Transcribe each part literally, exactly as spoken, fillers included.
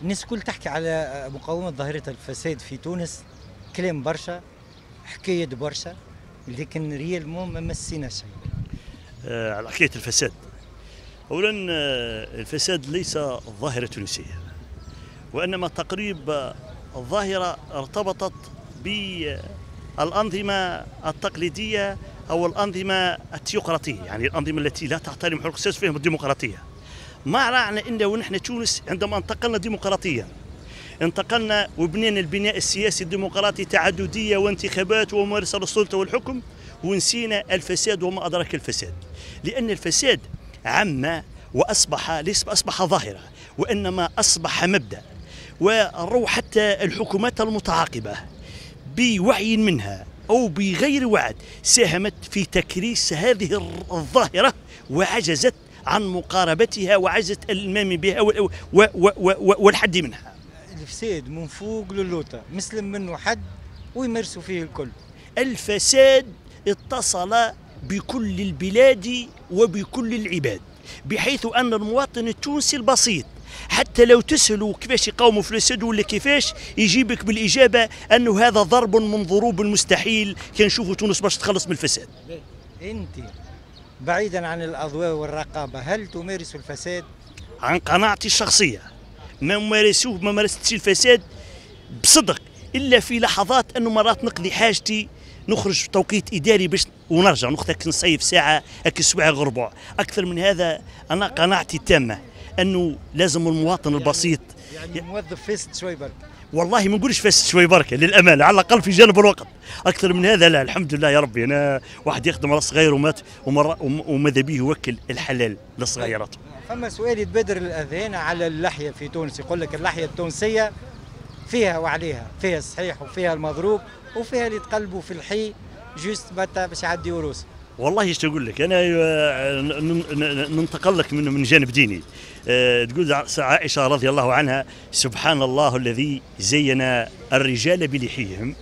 الناس الكل تحكي على مقاومة ظاهرة الفساد في تونس، كلام برشا، حكاية برشا، لكن ريالمون ما مسينا شيء. آه على حكاية الفساد، أولا آه الفساد ليس ظاهرة تونسية، وإنما تقريب الظاهرة ارتبطت بالأنظمة التقليدية أو الأنظمة التيوقراطية، يعني الأنظمة التي لا تحترم حقوق الناس فيهم الديمقراطية. ما رأينا أنه نحن تونس عندما انتقلنا ديمقراطيا انتقلنا وبنينا البناء السياسي الديمقراطي، تعددية وانتخابات وممارسة للسلطة والحكم، ونسينا الفساد وما أدراك الفساد، لأن الفساد عم وأصبح ليس أصبح ظاهرة وإنما أصبح مبدأ. والروح حتى الحكومات المتعاقبة بوعي منها أو بغير وعد ساهمت في تكريس هذه الظاهرة وعجزت عن مقاربتها وعجزت الإلمام بها والحد منها. الفساد من فوق للوطة، مسلم منه حد ويمارسوا فيه الكل. الفساد اتصل بكل البلاد وبكل العباد، بحيث أن المواطن التونسي البسيط حتى لو تسألوا كيفاش يقاوموا في الفساد ولا كيفاش، يجيبك بالإجابة أنه هذا ضرب من ضروب المستحيل كان نشوفوا تونس باش تخلص من الفساد. أنت بعيدا عن الأضواء والرقابة هل تمارس الفساد؟ عن قناعتي الشخصية ما مارسوه ما مارستش الفساد بصدق، إلا في لحظات أنه مرات نقضي حاجتي نخرج توقيت إداري باش ونرجع ناخذ نصيف ساعة هكا سواع غربع. أكثر من هذا أنا قناعتي التامة أنه لازم المواطن يعني البسيط يعني موظف فاسد شوي برك. والله ما نقولش فاسد شوي بركة للأمانة، على الأقل في جانب الوقت. أكثر من هذا لا، الحمد لله يا ربي. أنا واحد يخدم على صغير ومات وماذا به يوكل الحلال لصغيرته. فما سؤال يتبادر للأذهان على اللحية في تونس، يقول لك اللحية التونسية فيها وعليها، فيها الصحيح وفيها المضروب وفيها اللي تقلبوا في الحي جوست بتا باش يعدي وروس. والله ايش تقول لك، انا ننتقل لك من من جانب ديني. أه تقول عائشه رضي الله عنها: سبحان الله الذي زين الرجال بلحيهم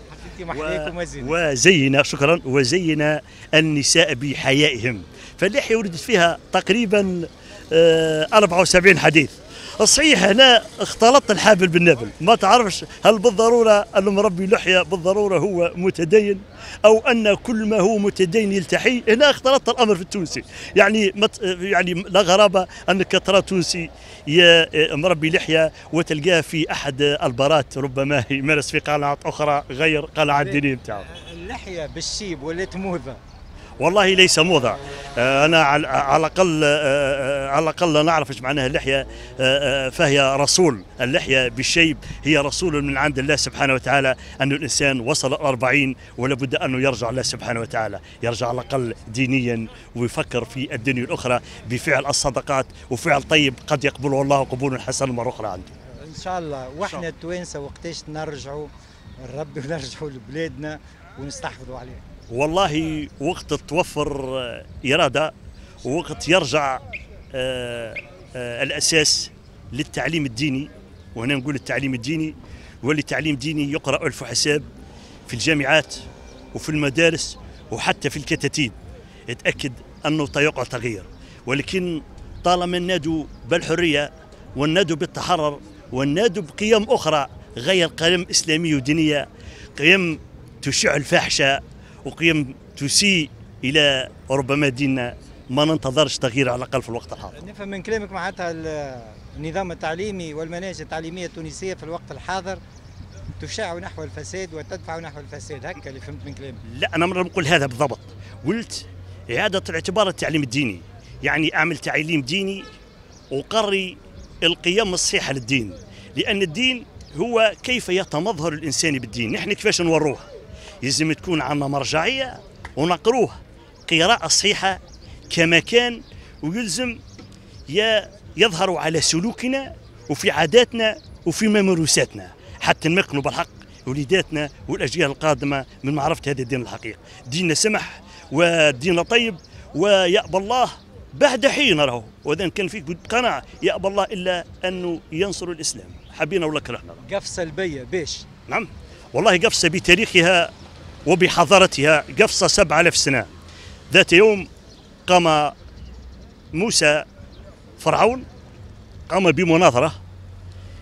وزين شكرا وزين النساء بحيائهم. فاللحيه وردت فيها تقريبا أه أربعة وسبعين حديث. صحيح هنا اختلطت الحابل بالنابل، ما تعرفش هل بالضروره ان مربي لحيه بالضروره هو متدين او ان كل ما هو متدين يلتحي. هنا اختلطت الامر في التونسي، يعني مت يعني لا غرابه انك ترى تونسي مربي لحيه وتلقاه في احد البارات ربما يمارس في قناعات اخرى غير قناعات دينيه بتاعه. اللحيه بالشيب ولات موضه. والله ليس موضع. أنا على الأقل على الأقل نعرف إيش معناها اللحية، فهي رسول. اللحية بالشيب هي رسول من عند الله سبحانه وتعالى، أن الإنسان وصل الأربعين ولا بد أنه يرجع الله سبحانه وتعالى، يرجع على الأقل دينيا ويفكر في الدنيا الأخرى بفعل الصدقات وفعل طيب قد يقبله الله قبولا حسنا مرة أخرى عنده. إن شاء الله. وإحنا التوانسة وقتاش نرجعوا لربي ونرجعوا لبلادنا ونستحفظوا عليها؟ والله وقت توفر إرادة ووقت يرجع آآ آآ الأساس للتعليم الديني. وهنا نقول التعليم الديني واللي تعليم ديني يقرأ ألف حساب في الجامعات وفي المدارس وحتى في الكتاتيب. اتأكد أنه سيقع تغيير، ولكن طالما نادوا بالحرية والنادوا بالتحرر والنادوا بقيم أخرى غير قيم إسلامية ودينية، قيم تشع الفاحشة وقيم تسيء إلى ربما ديننا، ما ننتظرش تغيير على الأقل في الوقت الحاضر. نفهم من كلامك معناتها النظام التعليمي والمناهج التعليمية التونسية في الوقت الحاضر تشع نحو الفساد وتدفع نحو الفساد، هكا اللي فهمت من كلامك؟ لا، أنا مرة نقول هذا بالضبط. قلت إعادة الاعتبار التعليم الديني، يعني أعمل تعليم ديني وقري القيم الصحيحة للدين، لأن الدين هو كيف يتمظهر الإنسان بالدين. نحن كيفاش نوروه؟ يلزم تكون عندنا مرجعية ونقروه قراءة صحيحة كما كان، ويلزم يظهر على سلوكنا وفي عاداتنا وفي ممارساتنا حتى نمكنوا بالحق وليداتنا والأجيال القادمة من معرفة هذا الدين الحقيقي. ديننا سمح وديننا طيب ويأبى الله بعد حين راهو، وإذا كان فيك قناعة يأبى الله إلا أنه ينصر الإسلام حبينا ولا كرهنا. قفصة سلبية بيش؟ نعم والله قفصة بتاريخها وبحضارتها، قفصة سبع آلاف سنة. ذات يوم قام موسى فرعون قام بمناظرة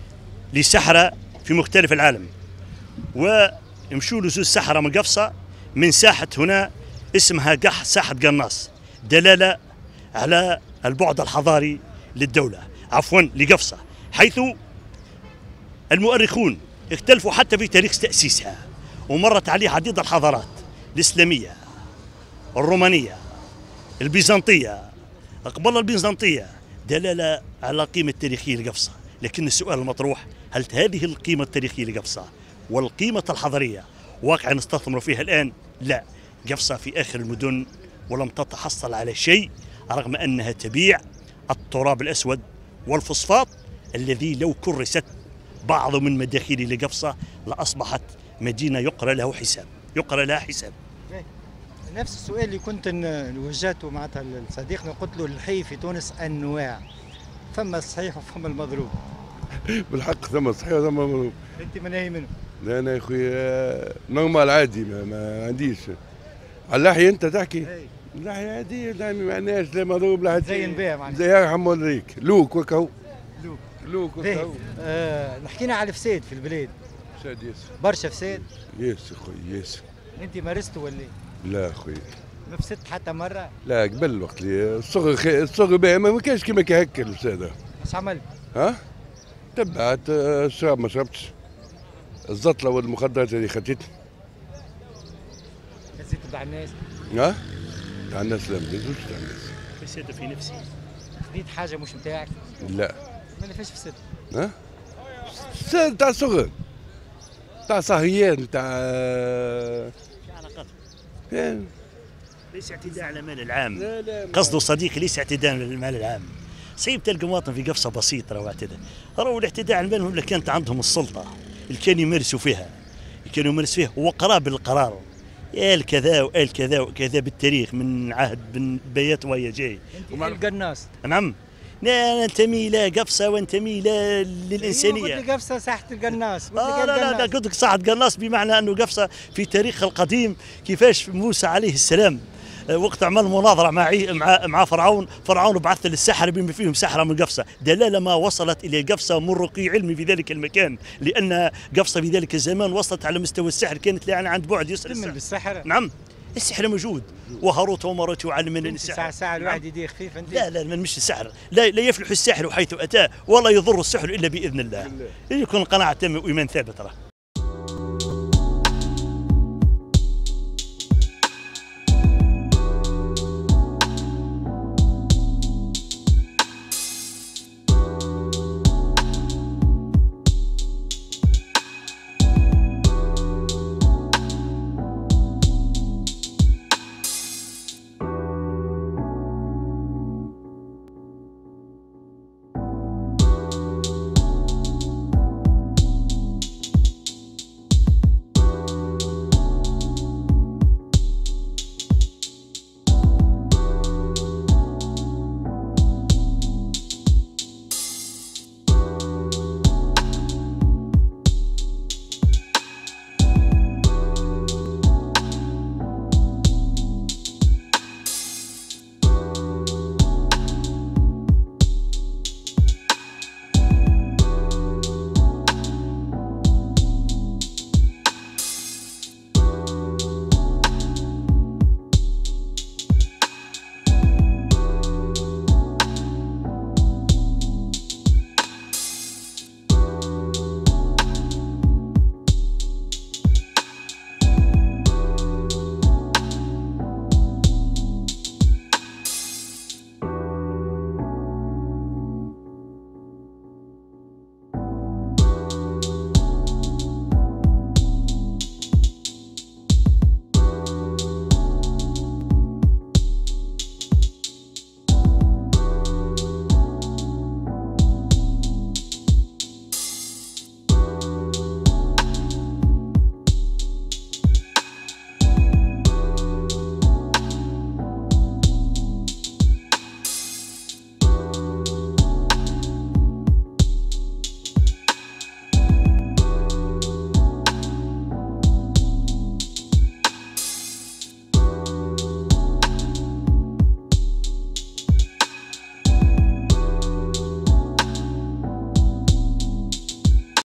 لسحرة في مختلف العالم، ومشوا له زوج سحرة من قفصة من ساحة هنا اسمها قح ساحة قناص، دلالة على البعد الحضاري للدولة، عفوا لقفصة، حيث المؤرخون اختلفوا حتى في تاريخ تأسيسها، ومرت عليه عديد الحضارات الإسلامية، الرومانية، البيزنطية، قبل البيزنطية، دلالة على قيمة تاريخية لقفصة. لكن السؤال المطروح، هل هذه القيمة التاريخية لقفصة والقيمة الحضارية واقع نستثمر فيها الآن؟ لا، قفصة في آخر المدن ولم تتحصل على شيء، رغم أنها تبيع التراب الأسود والفوسفات الذي لو كرست بعض من مداخل لقفصة لأصبحت مدينة يقرأ له حساب، يقرأ لها حساب. نفس السؤال اللي كنت ن- وجهته معناتها لصديقنا، قلت له الحي في تونس أنواع، فما الصحيح وفما المضروب، بالحق ثم صحيح وثم مضروب. أنت من أي منهم؟ لا انا يا خويا نورمال عادي، ما, ما عنديش. على اللحية انت تحكي؟ أي. اللحية عادية، لا ما عندناش لا مضروب لا حتى زين بها معناتها. زي يرحم والديك، لوك وكهو. لوك. لوك باهي. وكهو. آه حكينا على الفساد في البلاد، فساد ياسر. برشا فساد، ياسر خويا ياسر. أنت مارسته ولا إيه؟ لا خويا ما فسدت حتى مرة؟ لا، قبل الوقت اللي الصغر خي... الصغر باهي، ما كانش كيما هكا الفساد. اش عملت؟ ها؟ تبعت آه، الشراب ما شربتش، الزطلة والمخدرات اللي خدتني. هزيت تبع الناس؟ ها؟ تاع الناس لا، ما نزلتش تاع الناس. فساد في نفسي. خديت حاجة مش نتاعك؟ لا. ما فيش فساد؟ ها؟ فساد تاع صغر، تاع صهيان، تاع في علاقات، فين؟ ليس اعتداء على المال العام. لا لا قصده صديقي ليس اعتداء على المال العام. صعيب تلقى مواطن في قفصة بسيط راهو اعتداء، راهو الاعتداء على المال اللي كانت عندهم السلطة اللي كانوا يمارسوا فيها، اللي كانوا يمارسوا فيها هو قراب القرار، قال كذا وقال كذا وكذا بالتاريخ من عهد بن بيات وهي جاي. أنت القناص؟ نعم، لا ننتمي الى قفصة وانتمي لا للإنسانية. قلت لي قفصة ساحة القناص. قلت آه لك لا لا لا، القناص. قلت لك صاحة قناص، بمعنى انه قفصة في تاريخها القديم كيفاش موسى عليه السلام آه، وقت عمل مناظرة مع عي- مع مع فرعون، فرعون بعث للسحرة بما فيهم سحرة من قفصة، دلالة ما وصلت الى قفصة من رقي علمي في ذلك المكان، لان قفصة في ذلك الزمان وصلت على مستوى السحر، كانت يعني عند بعد يسر تمن السحر. بالسحرة؟ نعم، السحر موجود، وهاروت وماروت يعلمنا السحر. ساعة ساعة نعم. الواحد يديه خفيف أنت؟ لا لا، من مش السحر، لا, لا يفلح الساحر حيث أتاه، ولا يضر السحر إلا بإذن الله. يكون قناعة تامة وإيمان ثابت. راه